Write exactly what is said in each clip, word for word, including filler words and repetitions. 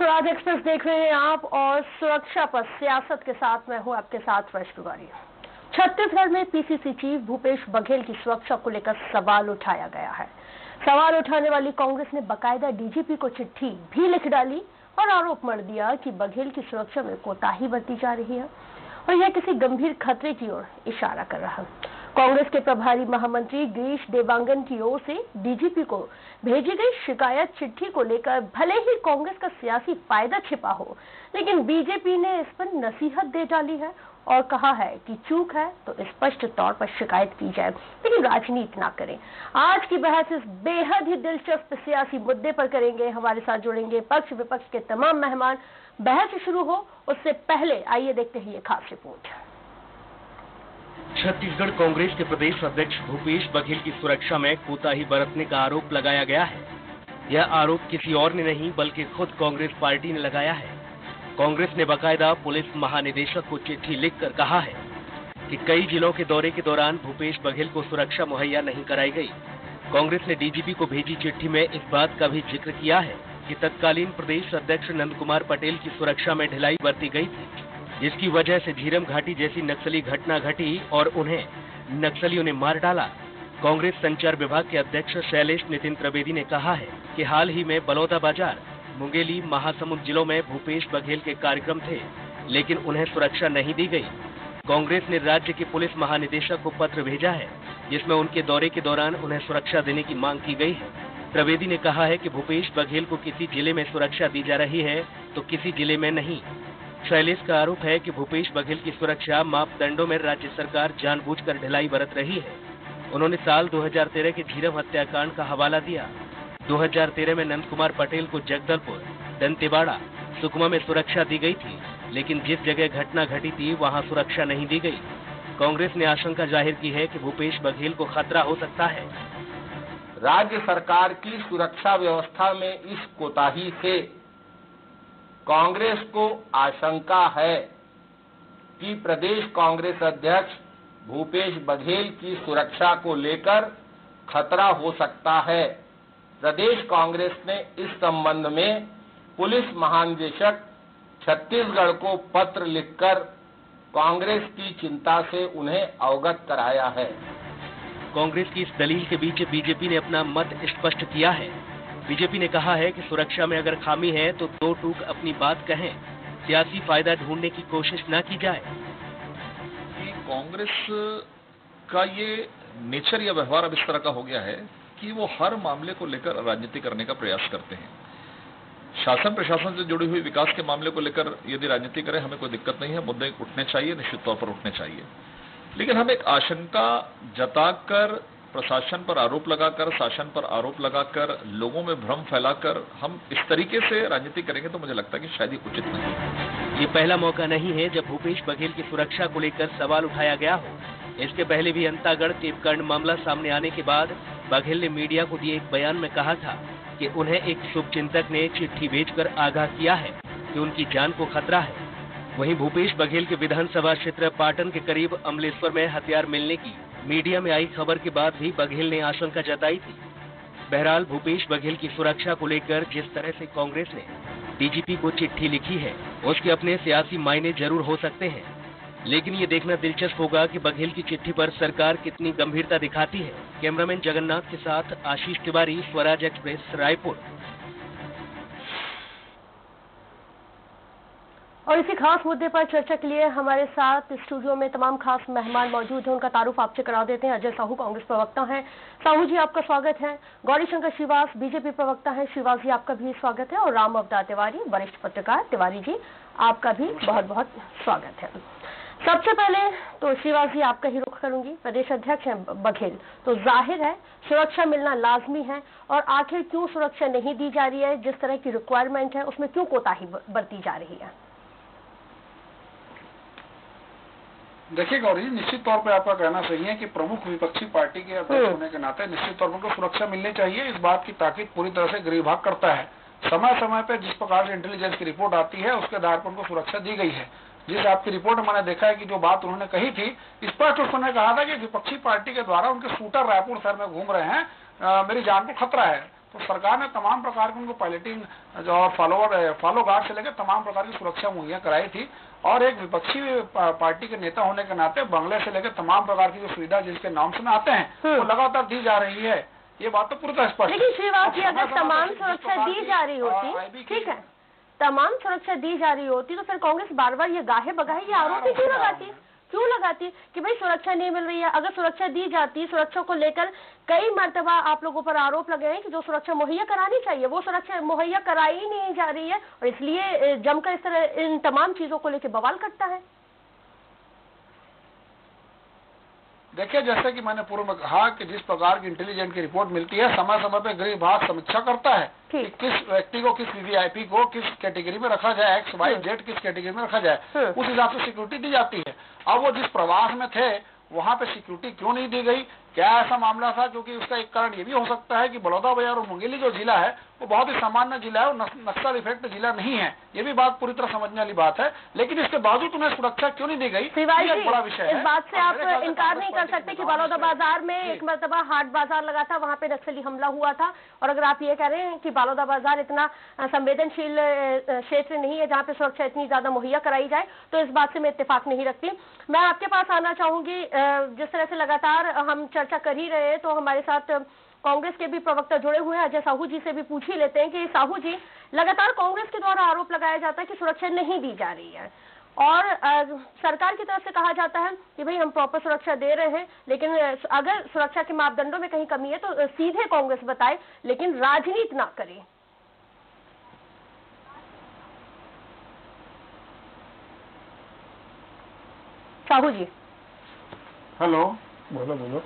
Swaraj express देख रहे हैं आप और सुरक्षा पर सियासत के साथ मैं हूं आपके साथ वैश तिवारी। छत्तीसगढ़ में पीसीसी चीफ भूपेश बघेल की सुरक्षा को लेकर सवाल उठाया गया है। सवाल उठाने वाली कांग्रेस ने बकायदा डीजीपी को चिट्ठी भी लिख डाली और आरोप मढ़ दिया कि बघेल की सुरक्षा में कोताही बरती जा रही है और यह किसी गंभीर खतरे की ओर इशारा कर रहा है। कांग्रेस के प्रभारी महामंत्री गिरीश देवांगन की ओर से डीजीपी को भेजी गई शिकायत चिट्ठी को लेकर भले ही कांग्रेस का सियासी फायदा छिपा हो, लेकिन बीजेपी ने इस पर नसीहत दे डाली है और कहा है कि चूक है तो स्पष्ट तौर पर शिकायत की जाए, लेकिन राजनीति ना करें। आज की बहस इस बेहद ही दिलचस्प सियासी मुद्दे पर करेंगे। हमारे साथ जुड़ेंगे पक्ष विपक्ष के तमाम मेहमान। बहस शुरू हो उससे पहले आइए देखते हैं ये खास रिपोर्ट। छत्तीसगढ़ कांग्रेस के प्रदेश अध्यक्ष भूपेश बघेल की सुरक्षा में कोताही बरतने का आरोप लगाया गया है। यह आरोप किसी और ने नहीं बल्कि खुद कांग्रेस पार्टी ने लगाया है। कांग्रेस ने बकायदा पुलिस महानिदेशक को चिट्ठी लिखकर कहा है कि कई जिलों के दौरे के दौरान भूपेश बघेल को सुरक्षा मुहैया नहीं कराई गई। कांग्रेस ने डीजीपी को भेजी चिट्ठी में इस बात का भी जिक्र किया है कि तत्कालीन प्रदेश अध्यक्ष नंद कुमार पटेल की सुरक्षा में ढिलाई बरती गई थी, जिसकी वजह से झीरम घाटी जैसी नक्सली घटना घटी और उन्हें नक्सलियों ने मार डाला। कांग्रेस संचार विभाग के अध्यक्ष शैलेश नितिन त्रिवेदी ने कहा है कि हाल ही में बलौदाबाजार, मुंगेली, महासमुंद जिलों में भूपेश बघेल के कार्यक्रम थे, लेकिन उन्हें सुरक्षा नहीं दी गई। कांग्रेस ने राज्य के पुलिस महानिदेशक को पत्र भेजा है, जिसमें उनके दौरे के दौरान उन्हें सुरक्षा देने की मांग की गई है। त्रिवेदी ने कहा है कि भूपेश बघेल को किसी जिले में सुरक्षा दी जा रही है तो किसी जिले में नहीं। शैलेश का आरोप है कि भूपेश बघेल की सुरक्षा मापदंडों में राज्य सरकार जानबूझकर ढिलाई बरत रही है। उन्होंने साल दो हज़ार तेरह के झीरम हत्याकांड का हवाला दिया। दो हज़ार तेरह में नंद कुमार पटेल को जगदलपुर, दंतेवाड़ा, सुकमा में सुरक्षा दी गई थी, लेकिन जिस जगह घटना घटी थी वहां सुरक्षा नहीं दी गई। कांग्रेस ने आशंका जाहिर की है कि भूपेश बघेल को खतरा हो सकता है। राज्य सरकार की सुरक्षा व्यवस्था में इस कोताही से कांग्रेस को आशंका है कि प्रदेश कांग्रेस अध्यक्ष भूपेश बघेल की सुरक्षा को लेकर खतरा हो सकता है। प्रदेश कांग्रेस ने इस संबंध में पुलिस महानिदेशक छत्तीसगढ़ को पत्र लिखकर कांग्रेस की चिंता से उन्हें अवगत कराया है। कांग्रेस की इस दलील के बीच बीजेपी ने अपना मत स्पष्ट किया है। बीजेपी ने कहा है कि सुरक्षा में अगर खामी है तो दो टूक अपनी बात कहें, सियासी फायदा ढूंढने की कोशिश न की जाए। कांग्रेस का ये नेचर या व्यवहार अब इस तरह का हो गया है कि वो हर मामले को लेकर राजनीति करने का प्रयास करते हैं। शासन प्रशासन से जुड़ी हुई विकास के मामले को लेकर यदि राजनीति करें हमें कोई दिक्कत नहीं है, मुद्दे उठने चाहिए, निश्चित तौर पर उठने चाहिए, लेकिन हम एक आशंका जताकर, प्रशासन पर आरोप लगाकर, शासन पर आरोप लगाकर, लोगों में भ्रम फैलाकर हम इस तरीके से राजनीति करेंगे तो मुझे लगता है कि शायद ही उचित नहीं है। ये पहला मौका नहीं है जब भूपेश बघेल की सुरक्षा को लेकर सवाल उठाया गया हो। इसके पहले भी अंतागढ़ टेपकांड मामला सामने आने के बाद बघेल ने मीडिया को दिए एक बयान में कहा था कि उन्हें एक शुभचिंतक ने चिट्ठी भेजकर आगाह किया है कि उनकी जान को खतरा है। वहीं भूपेश बघेल के विधानसभा क्षेत्र पाटन के करीब अमलेश्वर में हथियार मिलने की मीडिया में आई खबर के बाद भी बघेल ने आशंका जताई थी। बहरहाल भूपेश बघेल की सुरक्षा को लेकर जिस तरह से कांग्रेस ने डीजीपी को चिट्ठी लिखी है उसके अपने सियासी मायने जरूर हो सकते हैं, लेकिन ये देखना दिलचस्प होगा कि बघेल की चिट्ठी पर सरकार कितनी गंभीरता दिखाती है। कैमरामैन जगन्नाथ के साथ आशीष तिवारी, स्वराज एक्सप्रेस, रायपुर। और इसी खास मुद्दे पर चर्चा के लिए हमारे साथ स्टूडियो में तमाम खास मेहमान मौजूद हैं। उनका तारुफ आपसे करा देते हैं। अजय साहू कांग्रेस प्रवक्ता हैं। साहू जी आपका स्वागत है। गौरी शंकर श्रीवास बीजेपी प्रवक्ता हैं। श्रीवास जी आपका भी स्वागत है। और राम अवतार तिवारी वरिष्ठ पत्रकार, तिवारी जी आपका भी बहुत बहुत स्वागत है। सबसे पहले तो श्रीवास जी आपका ही रुख करूंगी। प्रदेश अध्यक्ष हैं बघेल, तो जाहिर है सुरक्षा मिलना लाजमी है, और आखिर क्यों सुरक्षा नहीं दी जा रही है? जिस तरह की रिक्वायरमेंट है उसमें क्यों कोताही बरती जा रही है? देखिए गौरी जी, निश्चित तौर पे आपका कहना सही है कि प्रमुख विपक्षी पार्टी के अध्यक्ष होने के नाते निश्चित तौर पर उनको सुरक्षा मिलनी चाहिए। इस बात की ताकीद पूरी तरह से गृह विभाग करता है। समय समय पे जिस प्रकार से इंटेलिजेंस की रिपोर्ट आती है उसके आधार पर उनको सुरक्षा दी गई है। जिस आपकी रिपोर्ट में मैंने देखा है कि जो बात उन्होंने कही थी, स्पष्ट उन्होंने कहा था कि विपक्षी पार्टी के द्वारा उनके शूटर रायपुर शहर में घूम रहे हैं, आ, मेरी जान को खतरा है। तो सरकार ने तमाम प्रकार की उनको पायलटिंग और फॉलोवर फॉलो गार्ड से लेकर तमाम प्रकार की सुरक्षा मुहैया कराई थी। और एक विपक्षी पार्टी के नेता होने के नाते बंगले से लेकर तमाम प्रकार की जो सुविधा जिसके नाम से आते हैं वो लगातार दी जा रही है, ये बात तो पूरी स्पष्ट। लेकिन श्रीवास जी, अगर तमाम सुरक्षा दी जा रही होती, ठीक है, तमाम सुरक्षा दी जा रही होती तो फिर कांग्रेस बार बार ये गाहे बगाहे ये आरोप ही क्यों लगाती क्यों लगाती कि भाई सुरक्षा नहीं मिल रही है? अगर सुरक्षा दी जाती, सुरक्षा को लेकर कई मर्तबा आप लोगों पर आरोप लगे हैं कि जो सुरक्षा मुहैया करानी चाहिए वो सुरक्षा मुहैया कराई ही नहीं जा रही है और इसलिए जमकर इस तरह इन तमाम चीजों को लेकर बवाल करता है। देखिए, जैसे कि मैंने पूर्व में कहा कि जिस प्रकार की इंटेलिजेंस की रिपोर्ट मिलती है, समय समय पे गृह विभाग समीक्षा करता है कि किस व्यक्ति को, किस वीवीआईपी को किस कैटेगरी में रखा जाए, एक्स वाई जेड किस कैटेगरी में रखा जाए, उस हिसाब से सिक्योरिटी दी जाती है। अब वो जिस प्रवास में थे वहां पे सिक्योरिटी क्यों नहीं दी गई, क्या ऐसा मामला था? क्योंकि उसका एक कारण ये भी हो सकता है कि बलौदाबाजार और मुंगेली जो जिला है वो बहुत ही सामान्य जिला है और नक्सल इफेक्ट जिला नहीं है, ये भी बात पूरी तरह समझने वाली बात है। लेकिन इसके बावजूद उन्हें सुरक्षा क्यों नहीं दी गई, ये एक बड़ा विषय है। इस बात से आप इनकार नहीं कर सकते कि बलौदाबाजार में एक मरतबा हाट बाजार लगा था, वहाँ पे नक्सली हमला हुआ था। और अगर आप ये कह रहे हैं कि बलौदाबाजार इतना संवेदनशील क्षेत्र नहीं है जहाँ पे सुरक्षा इतनी ज्यादा मुहैया कराई जाए, तो इस बात से मैं इत्तेफाक नहीं रखती। मैं आपके पास आना चाहूंगी, जिस तरह से लगातार हम चर्चा कर ही रहे हैं तो हमारे साथ कांग्रेस के भी प्रवक्ता जुड़े हुए हैं, अजय साहू जी से भी पूछ ही लेते हैं कि साहू जी, लगातार कांग्रेस के द्वारा आरोप लगाया जाता है कि सुरक्षा नहीं दी जा रही है और आ, सरकार की तरफ से कहा जाता है कि भाई हम प्रॉपर सुरक्षा दे रहे हैं, लेकिन अगर सुरक्षा के मापदंडों में कहीं कमी है तो सीधे कांग्रेस बताए, लेकिन राजनीति ना करे। साहू जी। हेलो, बोलो बोलो।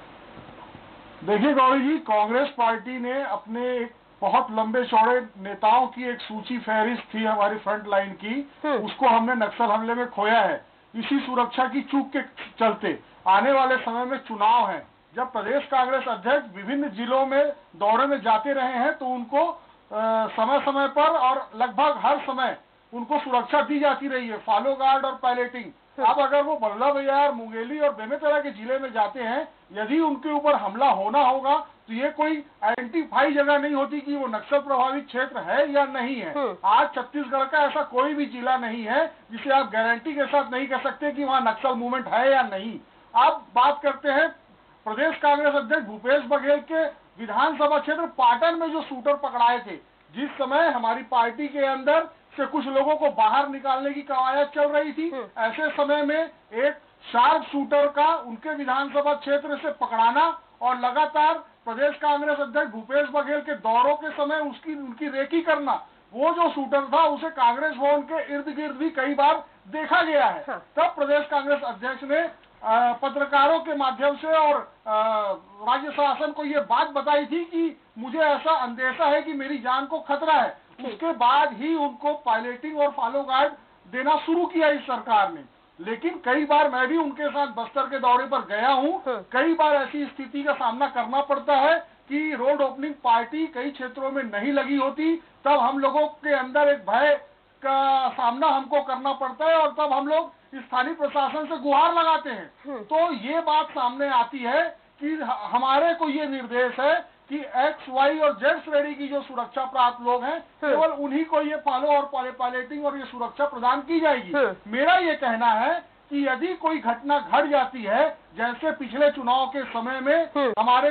देखिए गौरी जी, कांग्रेस पार्टी ने अपने एक बहुत लंबे चौड़े नेताओं की एक सूची फहरिस्त थी हमारी फ्रंट लाइन की, उसको हमने नक्सल हमले में खोया है। इसी सुरक्षा की चूक के चलते आने वाले समय में चुनाव है, जब प्रदेश कांग्रेस अध्यक्ष विभिन्न जिलों में दौरे में जाते रहे हैं तो उनको आ, समय समय पर और लगभग हर समय उनको सुरक्षा दी जाती रही है, फॉलो गार्ड और पायलटिंग। अब अगर वो बल्लभगढ़, मुंगेली और बेमेतरा के जिले में जाते हैं, यदि उनके ऊपर हमला होना होगा तो ये कोई आइडेंटिफाई जगह नहीं होती कि वो नक्सल प्रभावित क्षेत्र है या नहीं है। आज छत्तीसगढ़ का ऐसा कोई भी जिला नहीं है जिसे आप गारंटी के साथ नहीं कह सकते कि वहाँ नक्सल मूवमेंट है या नहीं। आप बात करते हैं प्रदेश कांग्रेस अध्यक्ष भूपेश बघेल के विधानसभा क्षेत्र पाटन में जो शूटर पकड़ाए थे, जिस समय हमारी पार्टी के अंदर से कुछ लोगों को बाहर निकालने की कवायद चल रही थी, ऐसे समय में एक शार्प शूटर का उनके विधानसभा क्षेत्र से पकड़ाना और लगातार प्रदेश कांग्रेस अध्यक्ष भूपेश बघेल के दौरों के समय उसकी उनकी रेकी करना, वो जो शूटर था उसे कांग्रेस भवन के इर्द गिर्द भी कई बार देखा गया है। हाँ। तब प्रदेश कांग्रेस अध्यक्ष ने आ, पत्रकारों के माध्यम से और राज्य शासन को ये बात बताई थी कि मुझे ऐसा अंदेशा है कि मेरी जान को खतरा है। उसके बाद ही उनको पायलटिंग और फॉलो गार्ड देना शुरू किया इस सरकार ने। लेकिन कई बार मैं भी उनके साथ बस्तर के दौरे पर गया हूँ, कई बार ऐसी स्थिति का सामना करना पड़ता है कि रोड ओपनिंग पार्टी कई क्षेत्रों में नहीं लगी होती, तब हम लोगों के अंदर एक भय का सामना हमको करना पड़ता है और तब हम लोग स्थानीय प्रशासन से गुहार लगाते हैं। तो ये बात सामने आती है कि हमारे को ये निर्देश है कि एक्स वाई और जेड श्रेणी की जो सुरक्षा प्राप्त लोग हैं केवल उन्हीं को ये फॉलो और पायलटिंग और ये सुरक्षा प्रदान की जाएगी। मेरा ये कहना है कि यदि कोई घटना घट जाती है, जैसे पिछले चुनाव के समय में हमारे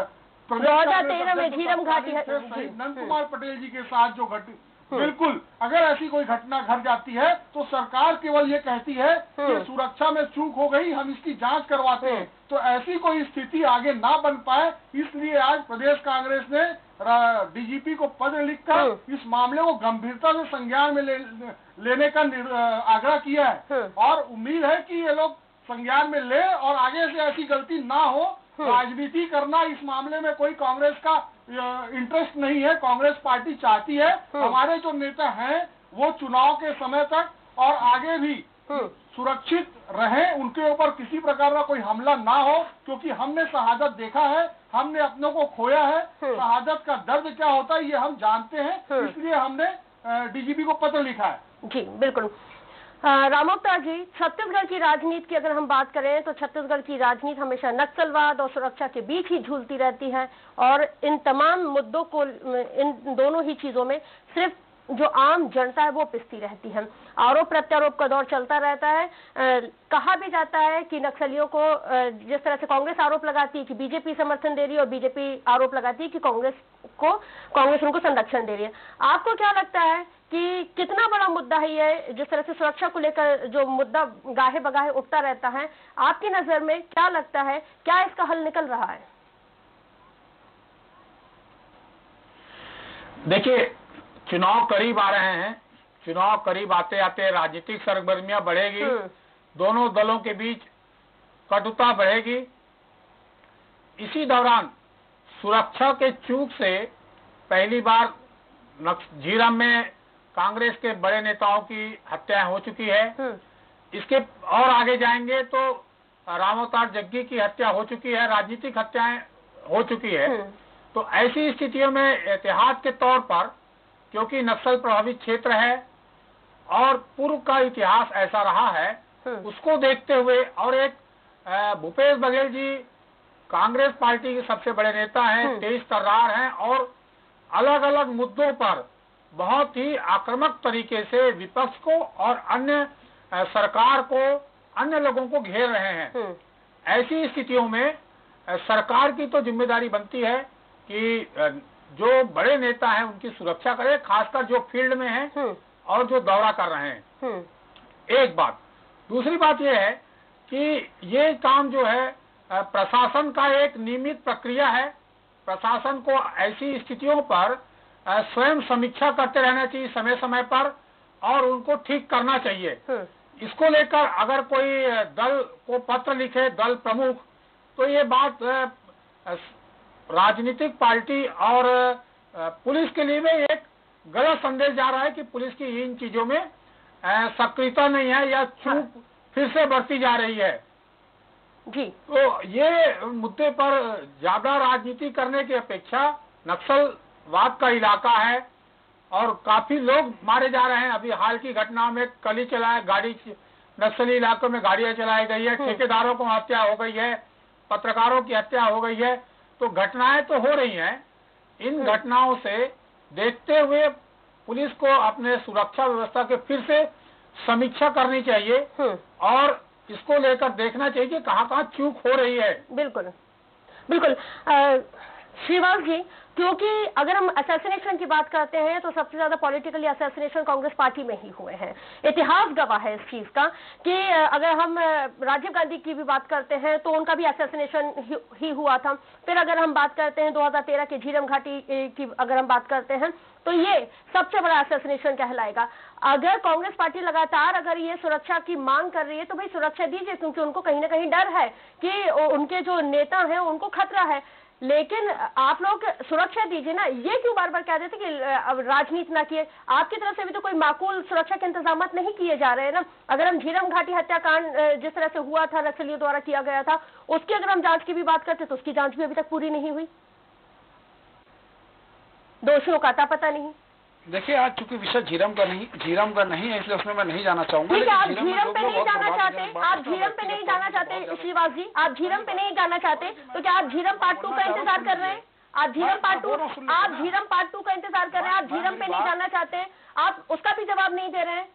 नंद कुमार पटेल जी के साथ जो घट बिल्कुल, अगर ऐसी कोई घटना घट जाती है तो सरकार केवल ये कहती है कि सुरक्षा में चूक हो गई, हम इसकी जांच करवाते हैं। तो ऐसी कोई स्थिति आगे ना बन पाए, इसलिए आज प्रदेश कांग्रेस ने डीजीपी को पत्र लिखकर इस मामले को गंभीरता से संज्ञान में ले, लेने का आग्रह किया है और उम्मीद है कि ये लोग संज्ञान में ले और आगे से ऐसी गलती ना हो। राजनीति करना इस मामले में कोई कांग्रेस का इंटरेस्ट नहीं है। कांग्रेस पार्टी चाहती है हमारे जो नेता हैं वो चुनाव के समय तक और आगे भी सुरक्षित रहें, उनके ऊपर किसी प्रकार का कोई हमला ना हो, क्योंकि हमने शहादत देखा है, हमने अपनों को खोया है। शहादत का दर्द क्या होता है ये हम जानते हैं, इसलिए हमने डीजीपी को पत्र लिखा है। जी बिल्कुल। रामोवतार जी, छत्तीसगढ़ की राजनीति की अगर हम बात करें तो छत्तीसगढ़ की राजनीति हमेशा नक्सलवाद और सुरक्षा के बीच ही झूलती रहती है और इन तमाम मुद्दों को, इन दोनों ही चीजों में सिर्फ जो आम जनता है वो पिसती रहती है। आरोप प्रत्यारोप का दौर चलता रहता है। आ, कहा भी जाता है कि नक्सलियों को, जिस तरह से कांग्रेस आरोप लगाती है कि बीजेपी समर्थन दे रही है और बीजेपी आरोप लगाती है कि कांग्रेस को कांग्रेस उनको संरक्षण दे रही है। आपको क्या लगता है कि कितना बड़ा मुद्दा है ये, जिस तरह से सुरक्षा को लेकर जो मुद्दा गाहे बगाहे उठता रहता है, आपकी नजर में क्या लगता है, क्या इसका हल निकल रहा है? देखिए, चुनाव करीब आ रहे हैं। चुनाव करीब आते आते राजनीतिक सरगर्मियां बढ़ेगी, दोनों दलों के बीच कटुता बढ़ेगी। इसी दौरान सुरक्षा के चूक से पहली बार झीरम में कांग्रेस के बड़े नेताओं की हत्या हो चुकी है। इसके और आगे जाएंगे तो रामोवतार जग्गी की हत्या हो चुकी है, राजनीतिक हत्याएं हो चुकी है। तो ऐसी स्थितियों में एहतियात के तौर पर, क्योंकि नक्सल प्रभावित क्षेत्र है और पूर्व का इतिहास ऐसा रहा है, उसको देखते हुए, और एक भूपेश बघेल जी कांग्रेस पार्टी के सबसे बड़े नेता हैं, तेज तर्रार हैं और अलग अलग मुद्दों पर बहुत ही आक्रामक तरीके से विपक्ष को और अन्य सरकार को, अन्य लोगों को घेर रहे हैं। ऐसी स्थितियों में सरकार की तो जिम्मेदारी बनती है कि जो बड़े नेता हैं उनकी सुरक्षा करे, खासकर जो फील्ड में हैं और जो दौरा कर रहे हैं। एक बात। दूसरी बात यह है कि ये काम जो है प्रशासन का एक नियमित प्रक्रिया है। प्रशासन को ऐसी स्थितियों पर स्वयं समीक्षा करते रहना चाहिए समय समय पर और उनको ठीक करना चाहिए। इसको लेकर अगर कोई दल को पत्र लिखे, दल प्रमुख, तो ये बात राजनीतिक पार्टी और पुलिस के लिए भी एक गलत संदेश जा रहा है कि पुलिस की इन चीजों में सक्रियता नहीं है या चूक फिर से बढ़ती जा रही है जी। तो ये मुद्दे पर ज्यादा राजनीति करने की अपेक्षा, नक्सलवाद का इलाका है और काफी लोग मारे जा रहे हैं। अभी हाल की घटनाओं में कली चलाए गाड़ी, नक्सली इलाकों में गाड़ियां चलाई गई है, ठेकेदारों को हत्या हो गई है, पत्रकारों की हत्या हो गई है। तो घटनाएं तो हो रही हैं। इन घटनाओं से देखते हुए पुलिस को अपने सुरक्षा व्यवस्था के फिर से समीक्षा करनी चाहिए और इसको लेकर देखना चाहिए कि कहाँ कहाँ चूक हो रही है। बिल्कुल बिल्कुल श्रीवास जी, क्योंकि अगर हम असैसिनेशन की बात करते हैं तो सबसे ज्यादा पॉलिटिकली असैसिनेशन कांग्रेस पार्टी में ही हुए हैं। इतिहास गवाह है इस चीज का कि अगर हम राजीव गांधी की भी बात करते हैं तो उनका भी असैसिनेशन ही, ही हुआ था। फिर अगर हम बात करते हैं दो हज़ार तेरह के झीरम घाटी की अगर हम बात करते हैं तो ये सबसे बड़ा असैसिनेशन कहलाएगा। अगर कांग्रेस पार्टी लगातार अगर ये सुरक्षा की मांग कर रही है तो भाई सुरक्षा दीजिए, क्योंकि उनको कहीं ना कहीं डर है कि उनके जो नेता हैं उनको खतरा है। लेकिन आप लोग सुरक्षा दीजिए ना, ये क्यों बार बार कह देते कि राजनीति ना किए? आपकी तरफ से भी तो कोई माकूल सुरक्षा के इंतजाम नहीं किए जा रहे हैं ना। अगर हम झीरम घाटी हत्याकांड जिस तरह से हुआ था, नक्सलियों द्वारा किया गया था, उसकी अगर हम जांच की भी बात करते तो उसकी जांच भी अभी तक पूरी नहीं हुई, दोषियों का अता पता नहीं। देखिए, आज चूंकि विषय झीरम का नहीं झीरम का नहीं है, इसलिए उसमें मैं नहीं जाना चाहूंगा। ठीक है, आप झीरम पे नहीं जाना चाहते, आप झीरम पे नहीं जाना चाहते श्रीवास जी, आप झीरम पे नहीं जाना चाहते तो क्या आप झीरम पार्ट टू का इंतजार कर रहे हैं? आप झीरम पार्ट टू आप झीरम पार्ट टू का इंतजार कर रहे हैं, आप झीरम पे नहीं जाना चाहते, आप उसका भी जवाब नहीं दे रहे हैं।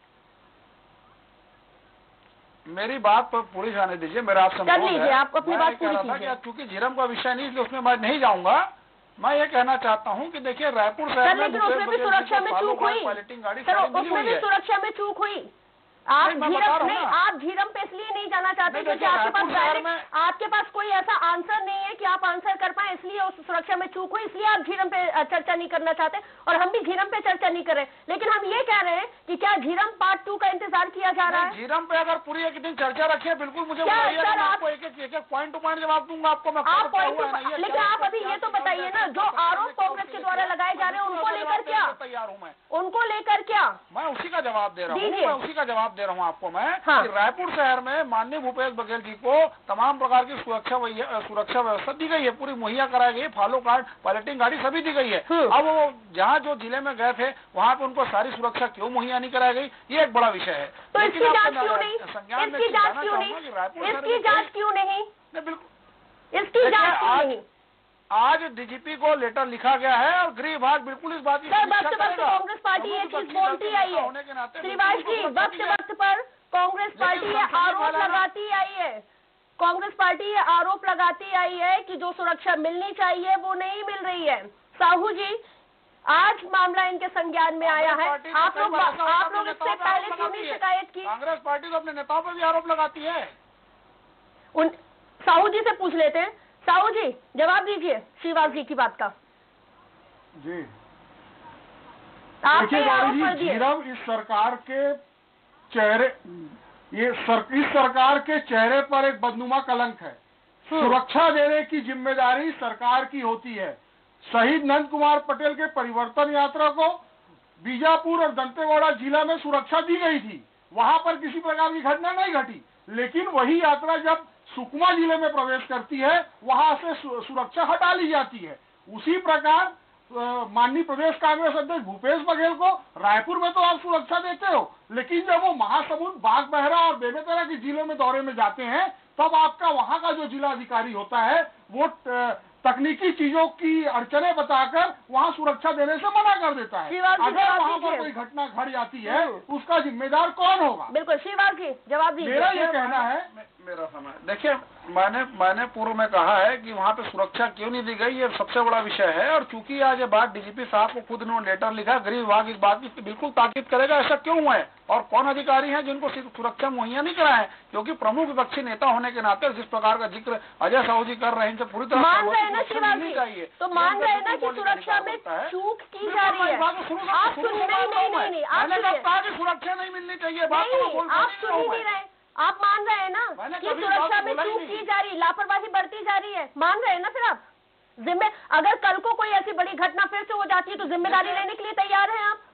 मेरी बात पर पूरी जाने दीजिए, मेरा आपसे कर लीजिए, आप अपनी बात पूरी कीजिए। चूंकि झीरम का विषय नहीं, इसलिए उसमें मैं नहीं जाऊंगा। मैं ये कहना चाहता हूँ कि देखिए, रायपुर शहर में लेकिन उसमें भी सुरक्षा में चूक हुई, सर उसमें भी सुरक्षा में चूक हुई। आप झीरम नहीं, आप झीरम पे इसलिए नहीं जाना चाहते क्योंकि आपके पास डायरेक्ट आपके पास कोई ऐसा आंसर नहीं है कि आप आंसर कर पाए, इसलिए उस सुरक्षा में चूक हुई, इसलिए आप झीरम पे चर्चा नहीं करना चाहते और हम भी झीरम पे चर्चा नहीं कर रहे। लेकिन हम ये कह रहे हैं कि क्या झीरम पार्ट टू का इंतजार किया जा रहा है? झीरम पे अगर पूरी एक दिन चर्चा रखिए, बिल्कुल मुझे आपको एक एक एक पॉइंट टू पॉइंट जवाब दूंगा आपको मैं। आप पॉइंट, लेकिन आप अभी ये तो बताइए ना, जो आरोप कांग्रेस के द्वारा लगाए जा रहे हैं उनको लेकर क्या, तैयार हूँ मैं, उनको लेकर क्या? मैं उसी का जवाब दे रहा हूँ, मैं उसी का जवाब दे रहा हूँ आपको मैं हाँ। कि रायपुर शहर में माननीय भूपेश बघेल जी को तमाम प्रकार की सुरक्षा सुरक्षा व्यवस्था दी गई है, पूरी मुहैया कराई गई है, फॉलो कार्ड, पायलटिंग गाड़ी सभी दी गई है। अब वो जहाँ जो जिले में गए थे वहाँ पे उनको सारी सुरक्षा क्यों मुहैया नहीं कराई गई, ये एक बड़ा विषय है। तो इसकी जांच क्यों नहीं, इसकी जांच क्यों नहीं, इसकी जांच क्यों नहीं, बिल्कुल इसकी जांच क्यों नहीं? आज डीजीपी को लेटर लिखा गया है और गृह विभाग बिल्कुल इस बात की वक्त वक्त कांग्रेस पार्टी ये चीज बोलती आई है श्रीवास जी, वक्त वक्त पर कांग्रेस पार्टी ये आरोप लगाती आई है, कांग्रेस पार्टी ये आरोप लगाती आई है कि जो सुरक्षा मिलनी चाहिए वो नहीं मिल रही है। साहू जी, आज मामला इनके संज्ञान में आया है, आप लोग आप लोग इससे पहले क्यों नहीं शिकायत की? कांग्रेस पार्टी तो अपने नेताओं पर भी आरोप लगाती है। उन साहू जी से पूछ लेते हैं। साहू जी जवाब दीजिए श्रीवास जी की बात का। जी आपने आरोप कर दिए। झीरम इस सरकार के चेहरे, ये सर, इस सरकार के चेहरे पर एक बदनुमा कलंक है। सुरक्षा देने की जिम्मेदारी सरकार की होती है। शहीद नंद कुमार पटेल के परिवर्तन यात्रा को बीजापुर और दंतेवाड़ा जिला में सुरक्षा दी गई थी, वहां पर किसी प्रकार की घटना नहीं घटी, लेकिन वही यात्रा जब सुकमा जिले में प्रवेश करती है वहां से सुरक्षा हटा ली जाती है। उसी प्रकार माननीय प्रदेश कांग्रेस अध्यक्ष भूपेश बघेल को रायपुर में तो आप सुरक्षा देते हो, लेकिन जब वो महासमुंद, बागबहरा और बेमेतरा के जिले में दौरे में जाते हैं तब आपका वहां का जो जिला अधिकारी होता है वो तकनीकी चीजों की अड़चने बताकर वहां सुरक्षा देने से मना कर देता है। अगर वहां पर कोई घटना घट जाती है उसका जिम्मेदार कौन होगा? बिल्कुल श्रीवास जी जवाब दीजिए। मेरा ये कहना है, मेरा समय देखिए, मैंने मैंने पूर्व में कहा है कि वहाँ पे सुरक्षा क्यों नहीं दी गई, ये सबसे बड़ा विषय है। और चूंकि आज ये बात डीजीपी साहब को खुद उन्होंने लेटर लिखा, गृह विभाग इस बात की बिल्कुल ताकीद करेगा ऐसा क्यों हुआ है और कौन अधिकारी हैं जिनको सुरक्षा मुहैया नहीं कराए, क्योंकि प्रमुख विपक्षी नेता होने के नाते जिस प्रकार का जिक्र अजय साहू जी कर रहे हैं इनसे पूरी तरह मान रहे हैं ना श्रीवास जी, तो मान रहे हैं ना कि सुरक्षा में चूक की जा रही है। आप सुनिए, नहीं नहीं नहीं आप सुरक्षा नहीं मिलनी चाहिए, आप सुन ही नहीं रहे, आप मान रहे हैं ना कि सुरक्षा में चूक की जा रही, लापरवाही बढ़ती जा रही है, मान रहे हैं ना? फिर आप जिम्मे अगर कल को कोई ऐसी बड़ी घटना फिर से हो जाती है तो जिम्मेदारी लेने के लिए तैयार हैं आप?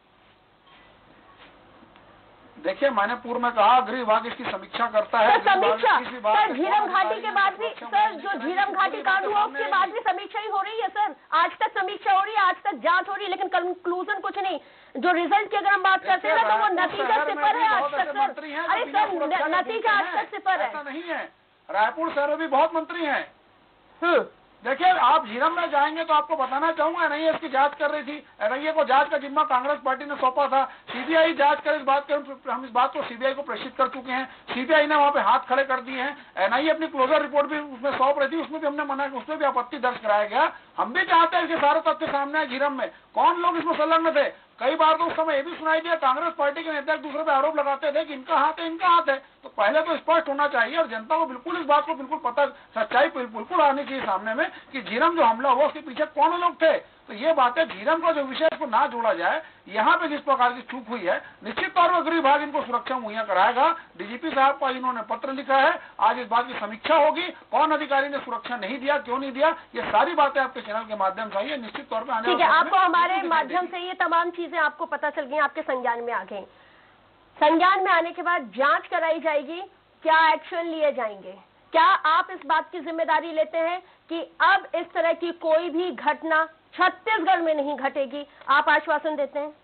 देखिए, मैंने पूर्व में कहा गृह विभाग इसकी समीक्षा करता है। सर समीक्षा, सर झीरम घाटी के बाद भी, सर जो झीरम घाटी कांड हुआ उसके बाद भी समीक्षा ही हो रही है सर, आज तक समीक्षा हो रही है, आज तक जांच हो रही है, लेकिन कंक्लूजन कुछ नहीं। जो रिजल्ट की अगर हम बात करते हैं ना तो वो नतीजा सिफर है आज तक सर। अरे सर नतीजा आज तक सिफर है। ऐसा नहीं है, रायपुर शहर में भी बहुत मंत्री हैं। देखिए, आप झीरम में जाएंगे तो आपको बताना चाहूंगा एनआईए इसकी जांच कर रही थी, एनआईए को जांच का जिम्मा कांग्रेस पार्टी ने सौंपा था, सीबीआई जांच कर इस बात के हम इस बात को सीबीआई को प्रेषित कर चुके हैं, सीबीआई ने वहां पे हाथ खड़े कर दिए हैं। एनआईए अपनी क्लोजर रिपोर्ट भी उसमें सौंप रही थी, उसमें भी हमने मना, उसमें भी आपत्ति दर्ज कराया गया। हम भी चाहते हैं इसके सारे तथ्य सामने आए, झीरम में कौन लोग इसमें संलग्न थे। कई बार तो उस समय ये भी सुनाई दिया कांग्रेस पार्टी के नेता एक दूसरे पे आरोप लगाते थे कि इनका हाथ है इनका हाथ है, तो पहले तो स्पष्ट होना चाहिए और जनता को बिल्कुल इस बात को बिल्कुल पता, सच्चाई बिल्कुल आनी चाहिए सामने में कि झीरम जो हमला हुआ उसके पीछे कौन लोग थे। तो ये बात है, झीरम का जो विषय को ना जोड़ा जाए, यहाँ पे जिस प्रकार की चूक हुई है निश्चित तौर पर गृह विभाग इनको सुरक्षा मुहैया कराएगा। डीजीपी साहब का इन्होंने पत्र लिखा है, आज इस बात की समीक्षा होगी, कौन अधिकारी ने सुरक्षा नहीं दिया, क्यों नहीं दिया, ये सारी बातें आपके चैनल के माध्यम से आई है, निश्चित तौर पर आने ठीक है। आपको हमारे माध्यम से ये तमाम चीजें आपको पता चल गई, आपके संज्ञान में आ गई। संज्ञान में आने के बाद जांच कराई जाएगी, क्या एक्शन लिए जाएंगे, क्या आप इस बात की जिम्मेदारी लेते हैं कि अब इस तरह की कोई भी घटना छत्तीसगढ़ में नहीं घटेगी? आप आश्वासन देते हैं?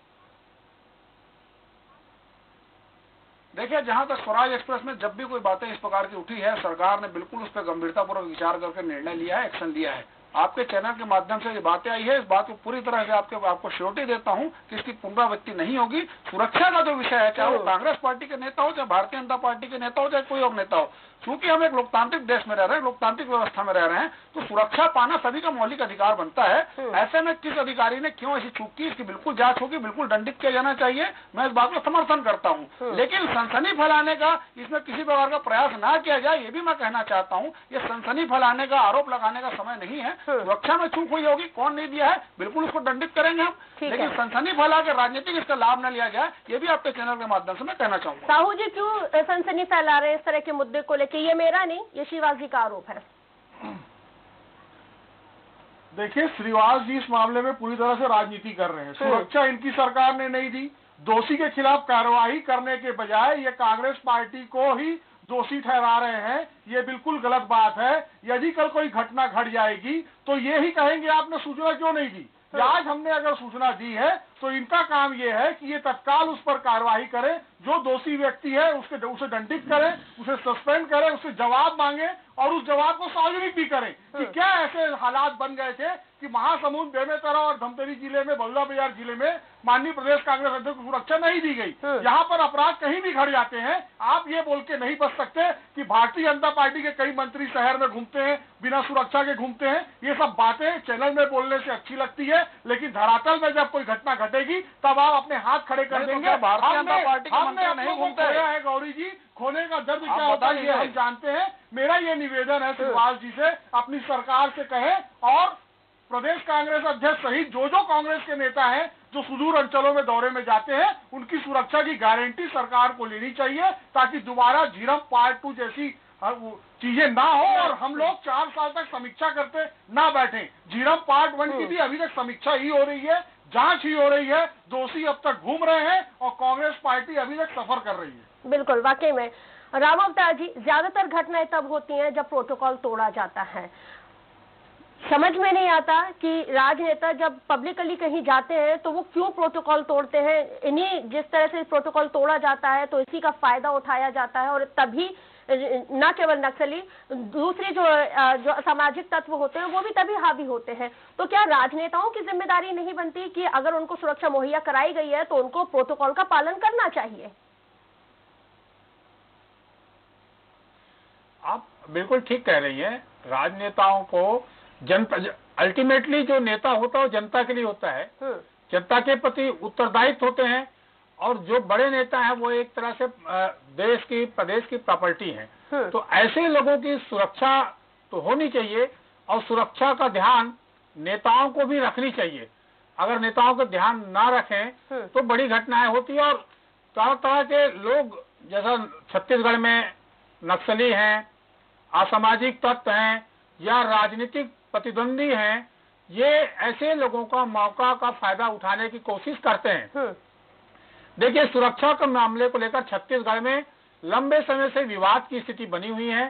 देखिए, जहां तक स्वराज एक्सप्रेस में जब भी कोई बातें इस प्रकार की उठी है, सरकार ने बिल्कुल उस पर गंभीरतापूर्वक विचार करके निर्णय लिया है, एक्शन लिया है। आपके चैनल के माध्यम से ये बातें आई है, इस बात को पूरी तरह से आपके आपको श्योरिटी देता हूं कि इसकी पुनरावृत्ति नहीं होगी। सुरक्षा का जो विषय है, चाहे वो कांग्रेस पार्टी के नेता हो, चाहे भारतीय जनता पार्टी के नेता हो, चाहे कोई और नेता हो, चूंकि हम एक लोकतांत्रिक देश में रह रहे हैं, लोकतांत्रिक व्यवस्था में रह रहे हैं, तो सुरक्षा पाना सभी का मौलिक अधिकार बनता है। ऐसे में किस अधिकारी ने क्यों ऐसी चूक की, इसकी बिल्कुल जांच होगी, बिल्कुल दंडित किया जाना चाहिए, मैं इस बात को समर्थन करता हूं। लेकिन सनसनी फैलाने का, इसमें किसी प्रकार का प्रयास ना किया जाए, ये भी मैं कहना चाहता हूं। ये सनसनी फैलाने का, आरोप लगाने का समय नहीं है। सुरक्षा में चूक हुई होगी, कौन नहीं दिया है, बिल्कुल उसको दंडित करेंगे हम, लेकिन सनसनी फैला के राजनीतिक इसका लाभ न लिया जाए, ये भी आपके चैनल के माध्यम से मैं कहना चाहूंगा। साहू जी क्यों सनसनी फैला रहे हैं इस तरह के मुद्दे को लेकर? ये मेरा नहीं, ये श्रीवास जी का आरोप है। देखिए, श्रीवास जी इस मामले में पूरी तरह से राजनीति कर रहे हैं। सुरक्षा इनकी सरकार ने नहीं दी, दोषी के खिलाफ कार्रवाई करने के बजाय ये कांग्रेस पार्टी को ही दोषी ठहरा रहे हैं। ये बिल्कुल गलत बात है। यदि कल कोई घटना घट जाएगी तो ये ही कहेंगे आपने सूचना क्यों नहीं दी। आज हमने अगर सूचना दी है तो इनका काम ये है कि ये तत्काल उस पर कार्रवाई करें, जो दोषी व्यक्ति है उसके उसे दंडित करें, उसे सस्पेंड करें, उससे जवाब मांगे और उस जवाब को सार्वजनिक भी करें कि क्या ऐसे हालात बन गए थे कि महासमुंद, बेमेतरा और धमतरी जिले में, बलौदाबाजार जिले में माननीय प्रदेश कांग्रेस अध्यक्ष को सुरक्षा नहीं दी गई। यहाँ पर अपराध कहीं भी घट जाते हैं। आप ये बोल के नहीं बच सकते कि भारतीय जनता पार्टी के कई मंत्री शहर में घूमते हैं, बिना सुरक्षा के घूमते हैं। ये सब बातें चैनल में बोलने से अच्छी लगती है, लेकिन धरातल में जब कोई घटना घटेगी तब आप अपने हाथ खड़े कर देंगे। भारतीय जनता पार्टी के मंत्री नहीं घूमते हैं गौरी जी। खोने का दर्द क्या होता है ये हम जानते हैं। मेरा ये निवेदन है श्रीवास जी से, अपनी सरकार से कहें और प्रदेश कांग्रेस अध्यक्ष सहित जो जो कांग्रेस के नेता हैं जो सुदूर अंचलों में दौरे में जाते हैं, उनकी सुरक्षा की गारंटी सरकार को लेनी चाहिए, ताकि दोबारा झीरम पार्ट टू जैसी चीजें ना हो और हम लोग चार साल तक समीक्षा करते ना बैठे। झीरम पार्ट वन की भी अभी तक समीक्षा ही हो रही है, जांच ही हो रही है, दोषी अब तक घूम रहे हैं और कांग्रेस पार्टी अभी तक सफर कर रही है। बिल्कुल, वाकई में राम अवतार जी, ज्यादातर घटनाएं तब होती हैं जब प्रोटोकॉल तोड़ा जाता है। समझ में नहीं आता कि राजनेता जब पब्लिकली कहीं जाते हैं तो वो क्यों प्रोटोकॉल तोड़ते हैं। इन्हीं जिस तरह से प्रोटोकॉल तोड़ा जाता है तो इसी का फायदा उठाया जाता है और तभी न केवल नक्सली, दूसरे जो जो सामाजिक तत्व होते हैं वो भी तभी हावी होते हैं। तो क्या राजनेताओं की जिम्मेदारी नहीं बनती कि अगर उनको सुरक्षा मुहैया कराई गई है तो उनको प्रोटोकॉल का पालन करना चाहिए? आप बिल्कुल ठीक कह रही हैं। राजनेताओं को जनता, अल्टीमेटली जो नेता होता है वो जनता के लिए होता है, जनता के प्रति उत्तरदायित्व होते हैं। और जो बड़े नेता हैं वो एक तरह से देश की, प्रदेश की प्रॉपर्टी हैं। तो ऐसे लोगों की सुरक्षा तो होनी चाहिए और सुरक्षा का ध्यान नेताओं को भी रखनी चाहिए। अगर नेताओं का ध्यान ना रखें तो बड़ी घटनाएं होती है। और तरह तरह के लोग, जैसा छत्तीसगढ़ में नक्सली हैं, असामाजिक तत्व हैं या राजनीतिक प्रतिद्वंदी हैं, ये ऐसे लोगों का मौका का फायदा उठाने की कोशिश करते हैं। देखिए, सुरक्षा के मामले को लेकर छत्तीसगढ़ में लंबे समय से विवाद की स्थिति बनी हुई है।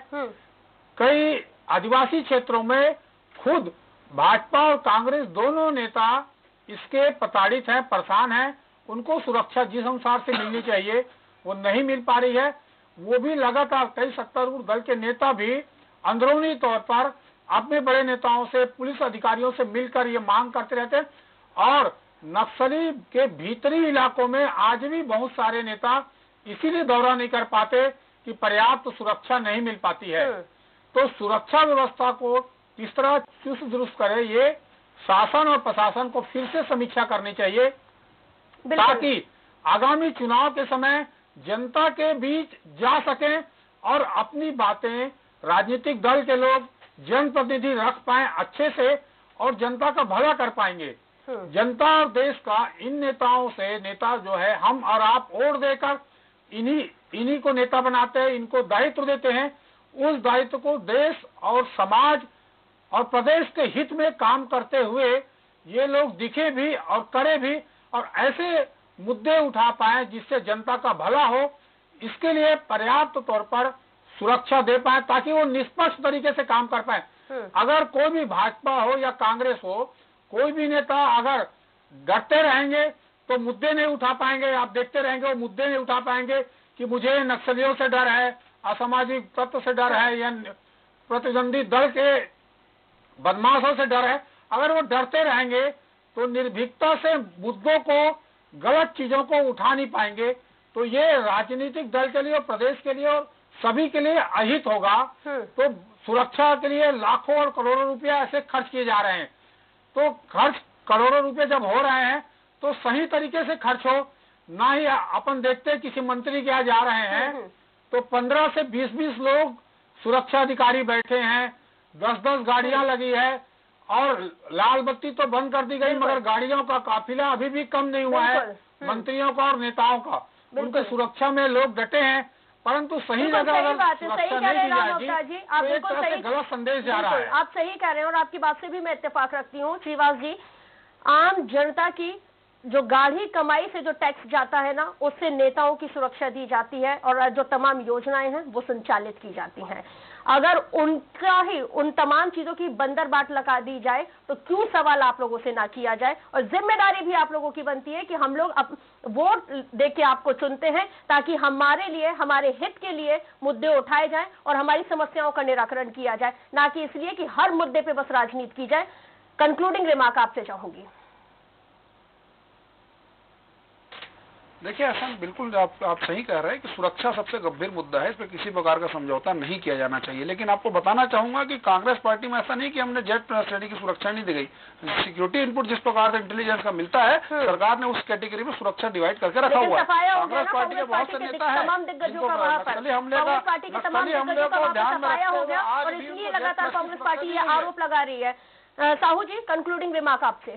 कई आदिवासी क्षेत्रों में खुद भाजपा और कांग्रेस दोनों नेता इसके प्रताड़ित हैं, परेशान हैं। उनको सुरक्षा जिस अनुसार से मिलनी चाहिए वो नहीं मिल पा रही है। वो भी लगातार कई सत्तारूढ़ दल के नेता भी अंदरूनी तौर पर अपने बड़े नेताओं से, पुलिस अधिकारियों से मिलकर ये मांग करते रहते हैं। और नक्सली के भीतरी इलाकों में आज भी बहुत सारे नेता इसीलिए दौरा नहीं कर पाते कि पर्याप्त तो सुरक्षा नहीं मिल पाती है। तो सुरक्षा व्यवस्था को किस तरह चुस्त दुरुस्त करे, ये शासन और प्रशासन को फिर से समीक्षा करनी चाहिए, ताकि आगामी चुनाव के समय जनता के बीच जा सके और अपनी बातें राजनीतिक दल के लोग, जनप्रतिनिधि रख पाए अच्छे से और जनता का भला कर पाएंगे। जनता और देश का इन नेताओं से, नेता जो है हम और आप वोट देकर इन्हीं इन्हीं को नेता बनाते हैं, इनको दायित्व देते हैं। उस दायित्व को देश और समाज और प्रदेश के हित में काम करते हुए ये लोग दिखे भी और करे भी और ऐसे मुद्दे उठा पाए जिससे जनता का भला हो। इसके लिए पर्याप्त तौर पर सुरक्षा दे पाए ताकि वो निष्पक्ष तरीके से काम कर पाए। अगर कोई भी भाजपा हो या कांग्रेस हो, कोई भी नेता अगर डरते रहेंगे तो मुद्दे नहीं उठा पाएंगे। आप देखते रहेंगे वो मुद्दे नहीं उठा पाएंगे कि मुझे नक्सलियों से डर है, असामाजिक तत्व से डर है या प्रतिद्वंदी दल के बदमाशों से डर है। अगर वो डरते रहेंगे तो निर्भीकता से मुद्दों को, गलत चीजों को उठा नहीं पाएंगे। तो ये राजनीतिक दल के लिए और प्रदेश के लिए और सभी के लिए अहित होगा। तो सुरक्षा के लिए लाखों और करोड़ों रुपया ऐसे खर्च किए जा रहे हैं। तो खर्च करोड़ों रुपए जब हो रहे हैं तो सही तरीके से खर्च हो। ना ही अपन देखते किसी मंत्री के यहाँ जा रहे हैं तो पंद्रह से बीस बीस लोग सुरक्षा अधिकारी बैठे हैं, दस दस गाड़ियां लगी है और लाल बत्ती तो बंद कर दी गई, मगर गाड़ियों का काफिला अभी भी कम नहीं हुआ है मंत्रियों का और नेताओं का। उनकी सुरक्षा में लोग डटे हैं, परंतु सही जगह अगर सुरक्षा नहीं दी जाएगी तो एक तरह से गलत संदेश जा रहा है। आप सही कह रहे हैं और आपकी बात से भी मैं इत्तेफाक रखती हूँ। श्रीवास जी, आम जनता की जो गाढ़ी कमाई से जो टैक्स जाता है ना, उससे नेताओं की सुरक्षा दी जाती है और जो तमाम योजनाएं हैं वो संचालित की जाती हैं। अगर उनका ही उन तमाम चीजों की बंदरबाट लगा दी जाए तो क्यों सवाल आप लोगों से ना किया जाए। और जिम्मेदारी भी आप लोगों की बनती है कि हम लोग अप, वोट देके आपको चुनते हैं ताकि हमारे लिए, हमारे हित के लिए मुद्दे उठाए जाएं और हमारी समस्याओं का निराकरण किया जाए, ना कि इसलिए कि हर मुद्दे पे बस राजनीति की जाए। कंक्लूडिंग रिमार्क आपसे चाहूंगी। देखिए हसन, बिल्कुल आप आप सही कह रहे हैं कि सुरक्षा सबसे गंभीर मुद्दा है, इस पर किसी प्रकार का समझौता नहीं किया जाना चाहिए। लेकिन आपको बताना चाहूंगा कि कांग्रेस पार्टी में ऐसा नहीं कि हमने जेट श्रेणी की सुरक्षा नहीं दी गई। सिक्योरिटी इनपुट जिस प्रकार से इंटेलिजेंस का मिलता है, सरकार ने उस कैटेगरी में सुरक्षा डिवाइड करके रखा हुआ है। कांग्रेस पार्टी के बहुत से नेता है नक्सली हमले का नक्सली हमले को ध्यान में रखते हुए आज भी लगातार कांग्रेस पार्टी ये आरोप लगा रही है। साहू जी, कंक्लूडिंग रिमार्क आपसे।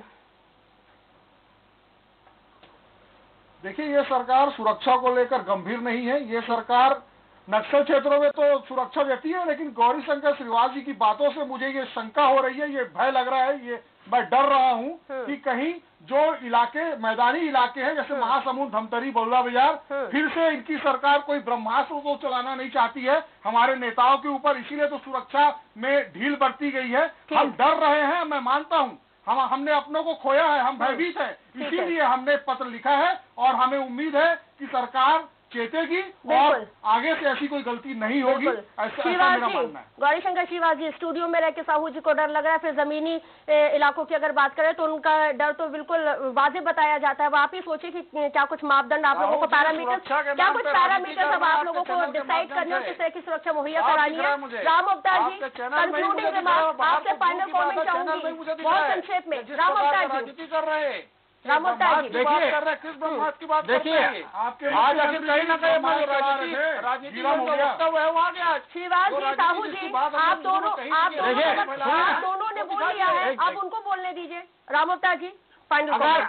देखिए, ये सरकार सुरक्षा को लेकर गंभीर नहीं है। ये सरकार नक्सल क्षेत्रों में तो सुरक्षा देती है, लेकिन गौरी शंकर श्रीवास जी की बातों से मुझे ये शंका हो रही है, ये भय लग रहा है, ये मैं डर रहा हूँ कि कहीं जो इलाके मैदानी इलाके हैं जैसे महासमुंद, धमतरी, बलुआ बाजार, फिर से इनकी सरकार कोई ब्रह्मास्त्र तो चलाना नहीं चाहती है हमारे नेताओं के ऊपर, इसीलिए तो सुरक्षा में ढील बरती गई है। हम डर रहे हैं, मैं मानता हूँ, हम हमने अपनों को खोया है, हम भयभीत है, इसीलिए हमने पत्र लिखा है और हमें उम्मीद है कि सरकार चेतेगी और आगे से ऐसी कोई गलती नहीं होगी, ऐसा मेरा मानना है। गौरी शंकर श्रीवास जी, स्टूडियो में रह के साहू जी को डर लग रहा है, फिर जमीनी इलाकों की अगर बात करें तो उनका डर तो बिल्कुल वाजे बताया जाता है। अब आप ही सोचिए कि क्या कुछ मापदंड आप लोगों को, पैरामीटर्स, क्या कुछ पैरामीटर्स अब आप लोगों को डिसाइड करने और किस तरह की सुरक्षा मुहैया करानी है। राम अवतार जी, कंक्लूडिंग रिमार्क, आपसे फाइनल कॉमेंट चाहूंगी बहुत संक्षेप में। राम अवतार जी कर रहे हैं राम अवतार जी, देखिए किस बात की बात देखिए आपके आज आखिर कहीं ना कहीं राजनीति राजनीति होता हुआ है वहाँ गया। श्रीवास जी, साहू जी, आप दोनों आप दोनों आप दोनों ने बोल लिया है, अब उनको बोलने दीजिए। राम अवतार जी, फाइनल कॉमेंट।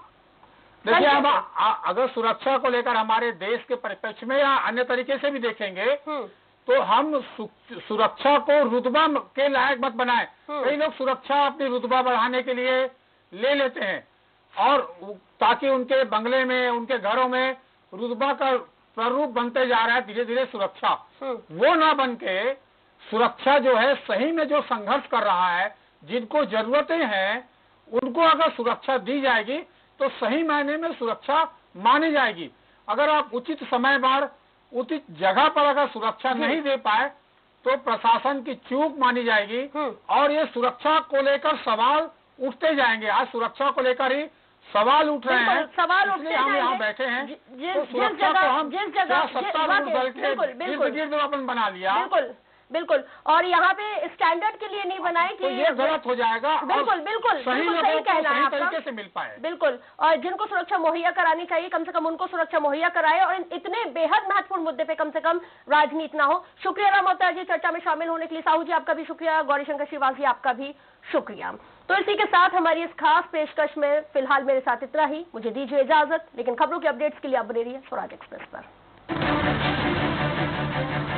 देखिए, हम अगर सुरक्षा को लेकर हमारे देश के परिप्रेक्ष्य में या अन्य तरीके से भी देखेंगे तो हम सुरक्षा को रुतबा के लायक मत बनाए। कई लोग सुरक्षा अपनी रुतबा बढ़ाने के लिए ले लेते हैं और ताकि उनके बंगले में, उनके घरों में रुतबा का स्वरूप बनते जा रहा है धीरे धीरे सुरक्षा, वो ना बन के सुरक्षा जो है सही में जो संघर्ष कर रहा है, जिनको जरूरतें हैं उनको अगर सुरक्षा दी जाएगी तो सही मायने में सुरक्षा मानी जाएगी। अगर आप उचित समय पर उचित जगह पर अगर सुरक्षा नहीं दे पाए तो प्रशासन की चूक मानी जाएगी और ये सुरक्षा को लेकर सवाल उठते जाएंगे। आज सुरक्षा को लेकर ही सवाल उठ रहे हैं, सवाल उठते हम यहाँ बैठे हैं। तो सुरक्षा को हम सत्तारूढ़ दल के गिर्द गिर्द अपन बना लिया। बिल्कुल बिल्कुल, और यहाँ पे स्टैंडर्ड के लिए नहीं बनाए कि तो ये गलत हो जाएगा। बिल्कुल बिल्कुल सही बिल्कुल सही कहना है आपका, तरीके से मिल पाए। बिल्कुल, और जिनको सुरक्षा मुहैया करानी चाहिए कम से कम उनको सुरक्षा मुहैया कराए और इतने बेहद महत्वपूर्ण मुद्दे पे कम से कम राजनीति ना हो। शुक्रिया राम अवतार जी चर्चा में शामिल होने के लिए। साहू जी आपका भी शुक्रिया, गौरी शंकर श्रीवास जी आपका भी शुक्रिया। तो इसी के साथ हमारी इस खास पेशकश में फिलहाल मेरे साथ इतना ही। मुझे दीजिए इजाजत, लेकिन खबरों के अपडेट्स के लिए आप बने रहिए स्वराज एक्सप्रेस पर।